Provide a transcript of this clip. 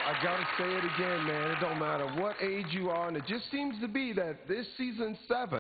I gotta say it again, man. It don't matter what age you are, and it just seems to be that this season 7